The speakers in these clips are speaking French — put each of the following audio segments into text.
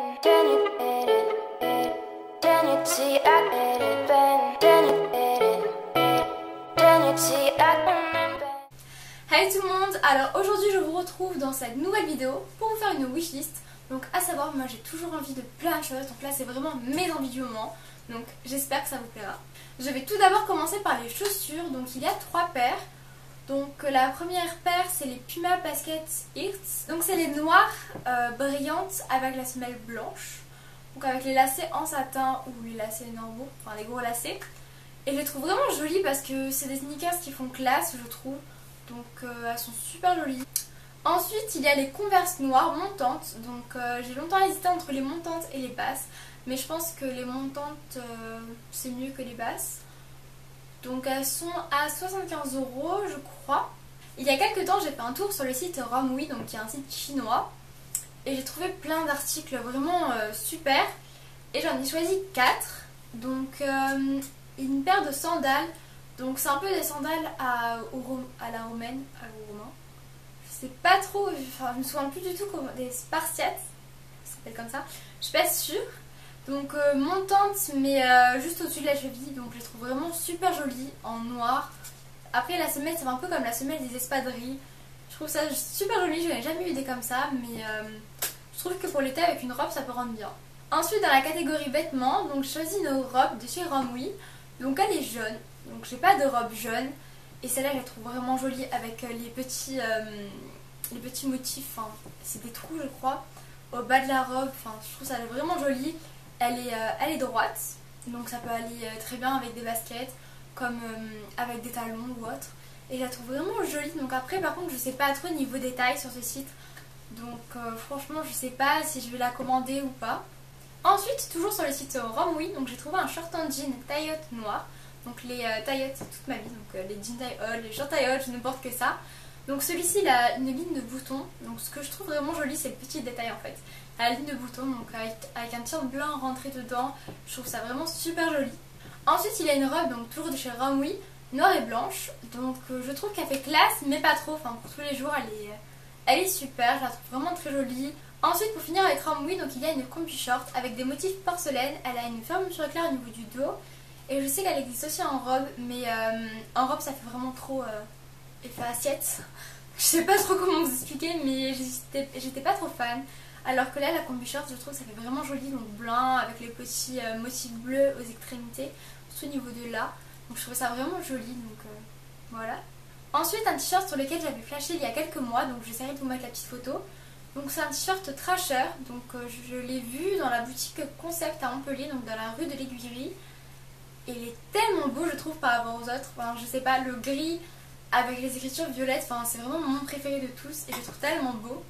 Hey tout le monde, alors aujourd'hui je vous retrouve dans cette nouvelle vidéo pour vous faire une wishlist. Donc à savoir, moi j'ai toujours envie de plein de choses, donc là c'est vraiment mes envies du moment. Donc j'espère que ça vous plaira. Je vais tout d'abord commencer par les chaussures, donc il y a 3 paires. Donc la première paire c'est les Puma Basket X. Donc c'est les noires brillantes avec la semelle blanche. Donc avec les lacets en satin ou les lacets normaux, enfin les gros lacets. Et je les trouve vraiment jolies parce que c'est des sneakers qui font classe je trouve. Donc elles sont super jolies. Ensuite il y a les Converse noires montantes. Donc j'ai longtemps hésité entre les montantes et les basses. Mais je pense que les montantes c'est mieux que les basses. Donc elles sont à 75 € je crois. Il y a quelques temps j'ai fait un tour sur le site Romwe, donc qui est un site chinois. Et j'ai trouvé plein d'articles vraiment super. Et j'en ai choisi 4. Donc une paire de sandales. Donc c'est un peu des sandales à la romaine, au romain. Je sais pas trop, enfin je me souviens plus du tout comment, des spartiates, ça s'appelle comme ça. Je suis pas sûre. Donc montante mais juste au-dessus de la cheville. Donc je les trouve vraiment super jolies en noir. Après la semelle c'est un peu comme la semelle des espadrilles. Je trouve ça super joli, je n'ai jamais eu des comme ça. Mais je trouve que pour l'été avec une robe ça peut rendre bien. Ensuite dans la catégorie vêtements, donc j'ai choisi une robe de chez Romwe. Donc elle est jaune. Donc j'ai pas de robe jaune. Et celle-là je la trouve vraiment jolie avec les petits motifs. Enfin c'est des trous je crois au bas de la robe. Enfin je trouve ça vraiment joli. Elle est droite. Donc ça peut aller très bien avec des baskets. Comme avec des talons ou autre. Et je la trouve vraiment jolie. Donc après par contre je sais pas trop niveau détail sur ce site. Donc franchement je sais pas si je vais la commander ou pas. Ensuite toujours sur le site Romwe. Donc j'ai trouvé un short en jean taille haute noir. Donc les taille haute c'est toute ma vie. Donc les jeans taille haute, les shorts taille haute, je ne porte que ça. Donc celui-ci il a une ligne de boutons. Donc ce que je trouve vraiment joli c'est le petit détail en fait. La ligne de boutons donc avec un t-shirt blanc rentré dedans. Je trouve ça vraiment super joli. Ensuite il y a une robe donc toujours de chez Romwe, noire et blanche. Donc je trouve qu'elle fait classe mais pas trop. Enfin pour tous les jours elle est super. Je la trouve vraiment très jolie. Ensuite pour finir avec Romwe donc il y a une combi short avec des motifs porcelaine. Elle a une fermeture éclair au niveau du dos. Et je sais qu'elle existe aussi en robe. Mais en robe ça fait vraiment trop effet assiette. Je sais pas trop comment vous expliquer mais j'étais pas trop fan. Alors que là la combi short je trouve que ça fait vraiment joli. Donc blanc avec les petits motifs bleus aux extrémités. Surtout au niveau de là. Donc je trouve ça vraiment joli. Donc voilà. Ensuite un t-shirt sur lequel j'avais flashé il y a quelques mois. Donc j'essaierai de vous mettre la petite photo. Donc c'est un t-shirt Trasher. Donc je l'ai vu dans la boutique Concept à Montpellier. Donc dans la rue de l'Aiguillerie. Et il est tellement beau je trouve par rapport aux autres. Enfin je sais pas, le gris avec les écritures violettes. Enfin c'est vraiment mon préféré de tous. Et je le trouve tellement beau.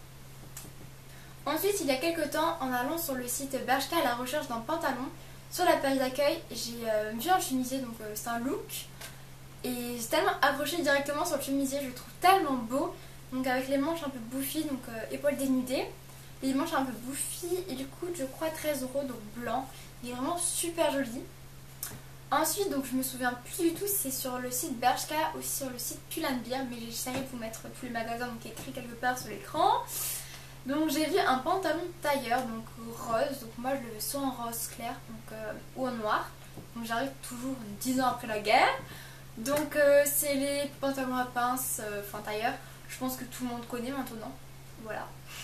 Ensuite il y a quelques temps en allant sur le site Bershka à la recherche d'un pantalon. Sur la page d'accueil j'ai vu un chemisier. Donc c'est un look. Et j'ai tellement accroché directement sur le chemisier. Je le trouve tellement beau. Donc avec les manches un peu bouffies. Donc épaules dénudées. Les manches un peu bouffies. Et du coup je crois 13 €. Donc blanc. Il est vraiment super joli. Ensuite, donc je me souviens plus du tout, c'est sur le site Bershka ou sur le site Pull&Bear, mais j'essaierai de vous mettre tous les magasins donc écrit quelque part sur l'écran. Donc j'ai vu un pantalon tailleur, donc rose, donc moi je le veux soit en rose clair donc, ou en noir. Donc j'arrive toujours 10 ans après la guerre. Donc c'est les pantalons à pince, enfin tailleur, je pense que tout le monde connaît maintenant. Voilà.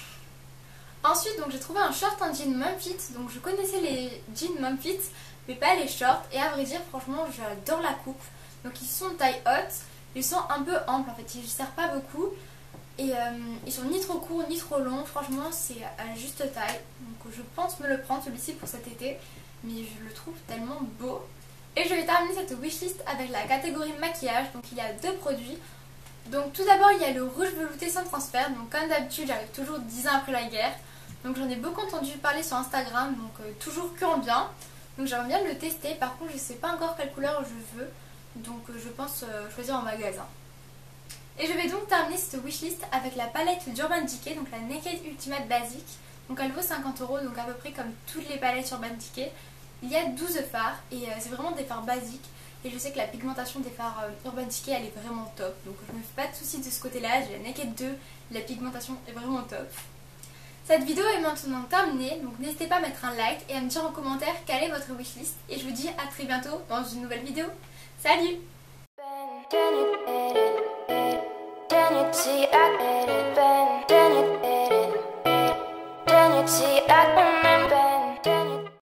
Ensuite donc j'ai trouvé un short en jean Mumfit, donc je connaissais les jeans Mumfit mais pas les shorts. Et à vrai dire franchement j'adore la coupe. Donc ils sont taille haute. Ils sont un peu amples en fait. Ils ne serrent pas beaucoup. Et ils sont ni trop courts ni trop longs. Franchement c'est à la juste taille. Donc je pense me le prendre celui-ci pour cet été. Mais je le trouve tellement beau. Et je vais terminer cette wishlist avec la catégorie maquillage. Donc il y a 2 produits. Donc tout d'abord il y a le rouge velouté sans transfert. Donc comme d'habitude j'arrive toujours 10 ans après la guerre. Donc j'en ai beaucoup entendu parler sur Instagram. Donc toujours que en bien. Donc j'aimerais bien le tester, par contre je sais pas encore quelle couleur je veux, donc je pense choisir en magasin. Et je vais donc terminer cette wishlist avec la palette d'Urban Decay, donc la Naked Ultimate Basic. Donc elle vaut 50 €, donc à peu près comme toutes les palettes Urban Decay. Il y a 12 fards et c'est vraiment des fards basiques. Et je sais que la pigmentation des fards Urban Decay elle est vraiment top. Donc je me fais pas de soucis de ce côté là, j'ai la Naked 2, la pigmentation est vraiment top. Cette vidéo est maintenant terminée, donc n'hésitez pas à mettre un like et à me dire en commentaire quelle est votre wishlist. Et je vous dis à très bientôt dans une nouvelle vidéo. Salut! Then you see I get it,